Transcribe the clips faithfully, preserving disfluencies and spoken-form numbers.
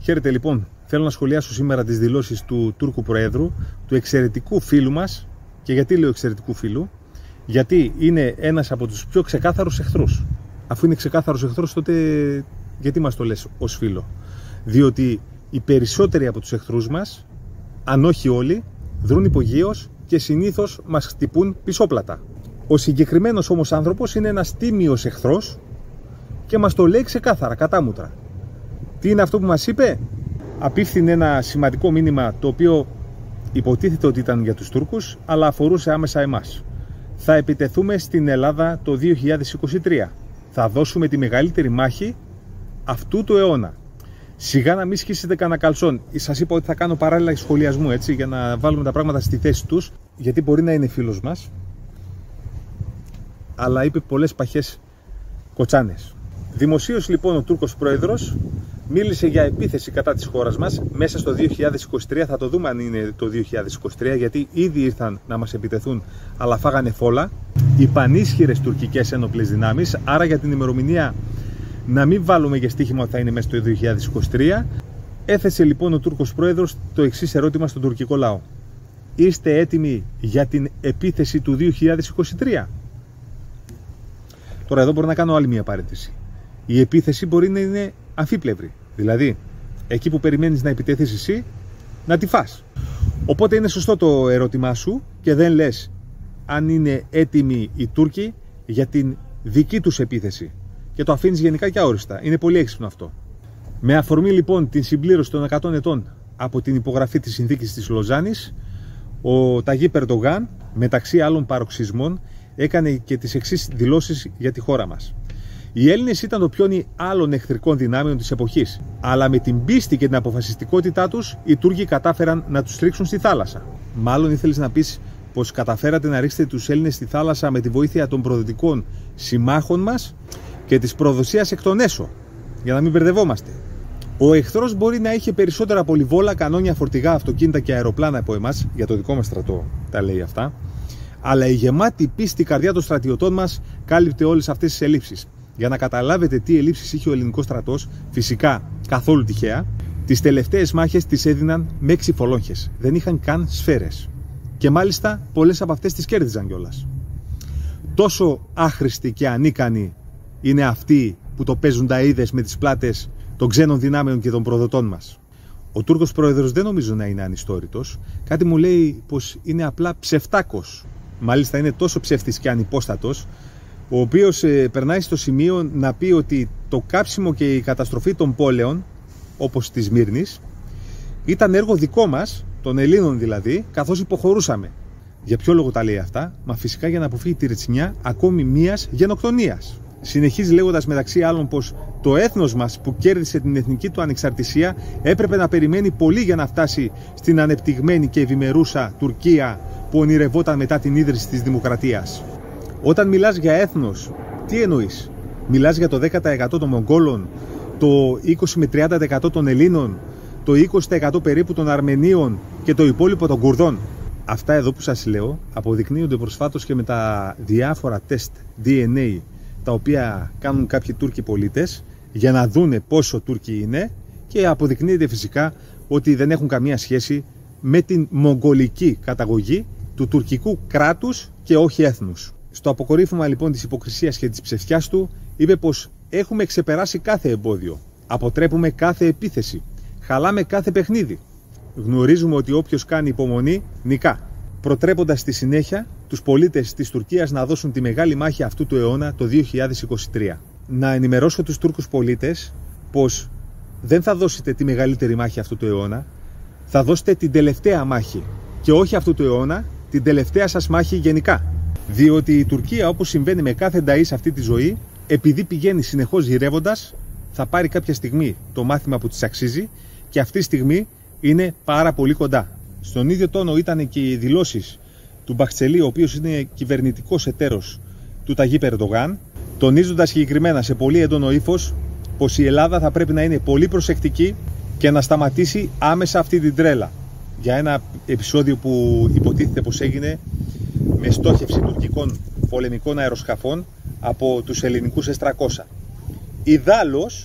Χαίρετε λοιπόν, θέλω να σχολιάσω σήμερα τις δηλώσεις του Τούρκου Προέδρου, του εξαιρετικού φίλου μας. Και γιατί λέω εξαιρετικού φίλου? Γιατί είναι ένας από τους πιο ξεκάθαρους εχθρούς. Αφού είναι ξεκάθαρος εχθρός, τότε γιατί μας το λες ως φίλο? Διότι οι περισσότεροι από τους εχθρούς μας, αν όχι όλοι, δρούν υπογείως και συνήθως μας χτυπούν πισόπλατα. Ο συγκεκριμένος όμως άνθρωπος είναι ένας τίμιος εχθρός και μας το λέει ξεκάθαρα, κατάμουτρα. Τι είναι αυτό που μας είπε? Απίφθινε ένα σημαντικό μήνυμα, το οποίο υποτίθεται ότι ήταν για τους Τούρκους, αλλά αφορούσε άμεσα εμάς. Θα επιτεθούμε στην Ελλάδα το δύο χιλιάδες είκοσι τρία. Θα δώσουμε τη μεγαλύτερη μάχη αυτού του αιώνα. Σιγά να μην σκίσετε κανένα καλσόν. Σας είπα ότι θα κάνω παράλληλα σχολιασμού, έτσι, για να βάλουμε τα πράγματα στη θέση τους, γιατί μπορεί να είναι φίλος μας, αλλά είπε πολλές παχές κοτσάνες. Δημοσίως λοιπόν ο Τούρκος Πρόεδρος μίλησε για επίθεση κατά της χώρας μας μέσα στο δύο χιλιάδες είκοσι τρία. Θα το δούμε αν είναι το δύο χιλιάδες είκοσι τρία, γιατί ήδη ήρθαν να μας επιτεθούν, αλλά φάγανε φόλα οι πανίσχυρες τουρκικές ένοπλες δυνάμεις. Άρα για την ημερομηνία να μην βάλουμε για στοίχημα ότι θα είναι μέσα στο δύο χιλιάδες είκοσι τρία. Έθεσε λοιπόν ο Τούρκος Πρόεδρος το εξής ερώτημα στον τουρκικό λαό: είστε έτοιμοι για την επίθεση του δύο χιλιάδες είκοσι τρία? Τώρα εδώ μπορώ να κάνω άλλη μια παρένθεση. Η επίθεση μπορεί να είναι αμφίπλευρη. Δηλαδή, εκεί που περιμένεις να επιτεθείς εσύ, να τη φας. Οπότε είναι σωστό το ερώτημά σου και δεν λες αν είναι έτοιμοι οι Τούρκοι για την δική τους επίθεση. Και το αφήνεις γενικά και αόριστα. Είναι πολύ έξυπνο αυτό. Με αφορμή λοιπόν την συμπλήρωση των εκατό ετών από την υπογραφή της συνθήκης της Λοζάνης, ο Ταγίπ Ερντογάν, μεταξύ άλλων παροξισμών, έκανε και τις εξής δηλώσεις για τη χώρα μας. Οι Έλληνες ήταν το πιόνι άλλων εχθρικών δυνάμεων της εποχής, αλλά με την πίστη και την αποφασιστικότητά τους, οι Τούρκοι κατάφεραν να τους ρίξουν στη θάλασσα. Μάλλον ήθελες να πεις πως καταφέρατε να ρίξετε τους Έλληνες στη θάλασσα με τη βοήθεια των προδοτικών συμμάχων μας και της προδοσίας εκ των έσω, για να μην μπερδευόμαστε. Ο εχθρός μπορεί να είχε περισσότερα πολυβόλα, κανόνια, φορτηγά, αυτοκίνητα και αεροπλάνα από εμάς, για το δικό μας στρατό τα λέει αυτά, αλλά η γεμάτη πίστη καρδιά των στρατιωτών μας κάλυπτε όλες αυτές τις ελλείψεις. Για να καταλάβετε τι ελλείψεις είχε ο ελληνικός στρατός, φυσικά καθόλου τυχαία, τις τελευταίες μάχες τις έδιναν με έξι φολόγχες. Δεν είχαν καν σφαίρες. Και μάλιστα πολλές από αυτές τις κέρδιζαν κιόλας. Τόσο άχρηστοι και ανίκανοι είναι αυτοί που το παίζουν τα είδες με τις πλάτες των ξένων δυνάμεων και των προδοτών μας. Ο Τούρκος Πρόεδρος δεν νομίζω να είναι ανιστόρητος. Κάτι μου λέει πως είναι απλά ψευτάκος. Μάλιστα είναι τόσο ψεύτης και ανυπόστατος, ο οποίος ε, περνάει στο σημείο να πει ότι το κάψιμο και η καταστροφή των πόλεων, όπως της Μύρνης, ήταν έργο δικό μας, των Ελλήνων δηλαδή, καθώς υποχωρούσαμε. Για ποιο λόγο τα λέει αυτά? Μα φυσικά για να αποφύγει τη ρετσινιά ακόμη μίας γενοκτονίας. Συνεχίζει λέγοντας μεταξύ άλλων πως το έθνος μας που κέρδισε την εθνική του ανεξαρτησία έπρεπε να περιμένει πολύ για να φτάσει στην ανεπτυγμένη και ευημερούσα Τουρκία που ονειρευόταν μετά την ίδρυση της δημοκρατίας. Όταν μιλάς για έθνος, τι εννοείς? Μιλάς για το δέκα τοις εκατό των Μογγόλων, το είκοσι με τριάντα τοις εκατό των Ελλήνων, το είκοσι τοις εκατό περίπου των Αρμενίων και το υπόλοιπο των Κουρδών? Αυτά εδώ που σας λέω αποδεικνύονται προσφάτως και με τα διάφορα τεστ ντι εν έι τα οποία κάνουν κάποιοι Τούρκοι πολίτες για να δούνε πόσο Τούρκοι είναι, και αποδεικνύεται φυσικά ότι δεν έχουν καμία σχέση με την μογγολική καταγωγή του τουρκικού κράτους και όχι έθνους. Στο αποκορύφωμα λοιπόν της υποκρισίας και της ψευτιάς του, είπε πως έχουμε ξεπεράσει κάθε εμπόδιο, αποτρέπουμε κάθε επίθεση, χαλάμε κάθε παιχνίδι. Γνωρίζουμε ότι όποιος κάνει υπομονή νικά, προτρέποντας στη συνέχεια τους πολίτες της Τουρκίας να δώσουν τη μεγάλη μάχη αυτού του αιώνα το δύο χιλιάδες είκοσι τρία. Να ενημερώσω τους Τούρκους πολίτες πως δεν θα δώσετε τη μεγαλύτερη μάχη αυτού του αιώνα, θα δώσετε την τελευταία μάχη και όχι αυτού του αιώνα, την τελευταία σας μάχη γενικά. Διότι η Τουρκία, όπως συμβαίνει με κάθε νταΐ σε αυτή τη ζωή, επειδή πηγαίνει συνεχώς γυρεύοντας, θα πάρει κάποια στιγμή το μάθημα που της αξίζει και αυτή τη στιγμή είναι πάρα πολύ κοντά. Στον ίδιο τόνο ήταν και οι δηλώσεις του Μπαχτσελή, ο οποίος είναι κυβερνητικός εταίρος του Ταγίπ Ερντογάν, τονίζοντας συγκεκριμένα σε πολύ έντονο ύφος πως η Ελλάδα θα πρέπει να είναι πολύ προσεκτική και να σταματήσει άμεσα αυτή την τρέλα. Για ένα επεισόδιο που υποτίθεται πως έγινε με στόχευση τουρκικών πολεμικών αεροσκαφών από τους ελληνικούς ες τριακόσια. Ιδάλλως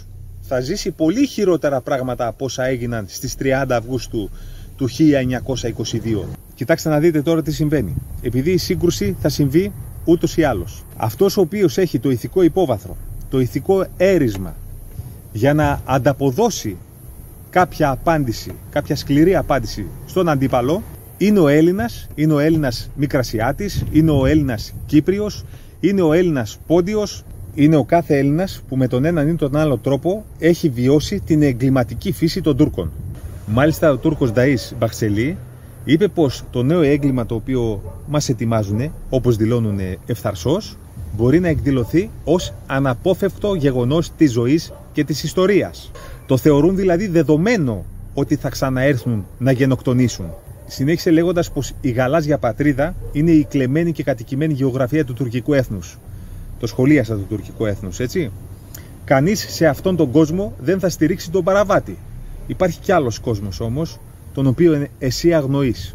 θα ζήσει πολύ χειρότερα πράγματα από όσα έγιναν στις τριάντα Αυγούστου του χίλια εννιακόσια είκοσι δύο. Κοιτάξτε να δείτε τώρα τι συμβαίνει. Επειδή η σύγκρουση θα συμβεί ούτως ή άλλως. Αυτός ο οποίος έχει το ηθικό υπόβαθρο, το ηθικό έρισμα για να ανταποδώσει κάποια απάντηση, κάποια σκληρή απάντηση στον αντίπαλο, είναι ο Έλληνας, είναι ο Έλληνας Μικρασιάτης, είναι ο Έλληνας Κύπριος, είναι ο Έλληνας Πόντιος, είναι ο κάθε Έλληνας που με τον έναν ή τον άλλο τρόπο έχει βιώσει την εγκληματική φύση των Τούρκων. Μάλιστα ο Τούρκος Νταΐς Μπαχτσελή είπε πως το νέο έγκλημα το οποίο μας ετοιμάζουν, όπως δηλώνουν ευθαρσώς, μπορεί να εκδηλωθεί ως αναπόφευκτο γεγονός της ζωής και της ιστορίας. Το θεωρούν δηλαδή δεδομένο ότι θα ξαναέρθουν να γενοκτονήσουν. Συνέχισε λέγοντας πως η γαλάζια πατρίδα είναι η κλεμμένη και κατοικημένη γεωγραφία του τουρκικού έθνους. Το σχολίασα το τουρκικό έθνος, έτσι. Κανείς σε αυτόν τον κόσμο δεν θα στηρίξει τον παραβάτη. Υπάρχει κι άλλος κόσμος όμως, τον οποίο εσύ αγνοείς.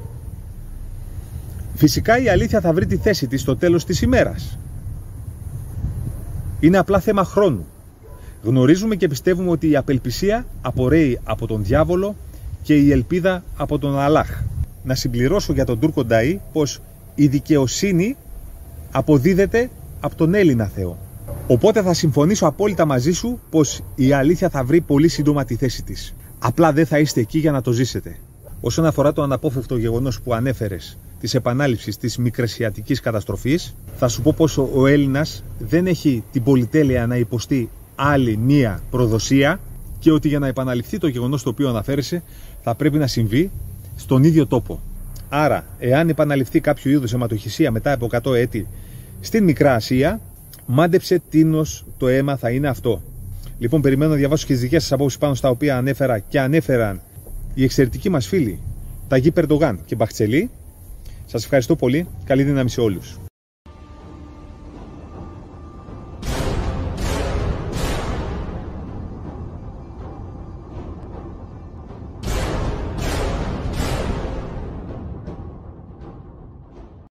Φυσικά η αλήθεια θα βρει τη θέση της στο τέλος της ημέρας. Είναι απλά θέμα χρόνου. Γνωρίζουμε και πιστεύουμε ότι η απελπισία απορρέει από τον διάβολο και η ελπίδα από τον Αλλάχ. Να συμπληρώσω για τον Τούρκο Νταΐ πως η δικαιοσύνη αποδίδεται από τον Έλληνα Θεό. Οπότε θα συμφωνήσω απόλυτα μαζί σου πως η αλήθεια θα βρει πολύ σύντομα τη θέση της. Απλά δεν θα είστε εκεί για να το ζήσετε. Όσον αφορά το αναπόφευκτο γεγονός που ανέφερες της επανάληψης της μικρασιατικής καταστροφής, θα σου πω πως ο Έλληνας δεν έχει την πολυτέλεια να υποστεί άλλη μία προδοσία και ότι για να επαναληφθεί το γεγονός το οποίο αναφέρεσαι θα πρέπει να συμβεί στον ίδιο τόπο. Άρα, εάν επαναληφθεί κάποιο είδους αιματοχυσία μετά από εκατό έτη στην Μικρά Ασία, μάντεψε τίνος το αίμα θα είναι αυτό. Λοιπόν, περιμένω να διαβάσω και τις δικές σας απόψεις πάνω στα οποία ανέφερα και ανέφεραν οι εξαιρετικοί μας φίλοι Ταγί Περντογάν και Μπαχτσελή. Σας ευχαριστώ πολύ. Καλή δύναμη σε όλους.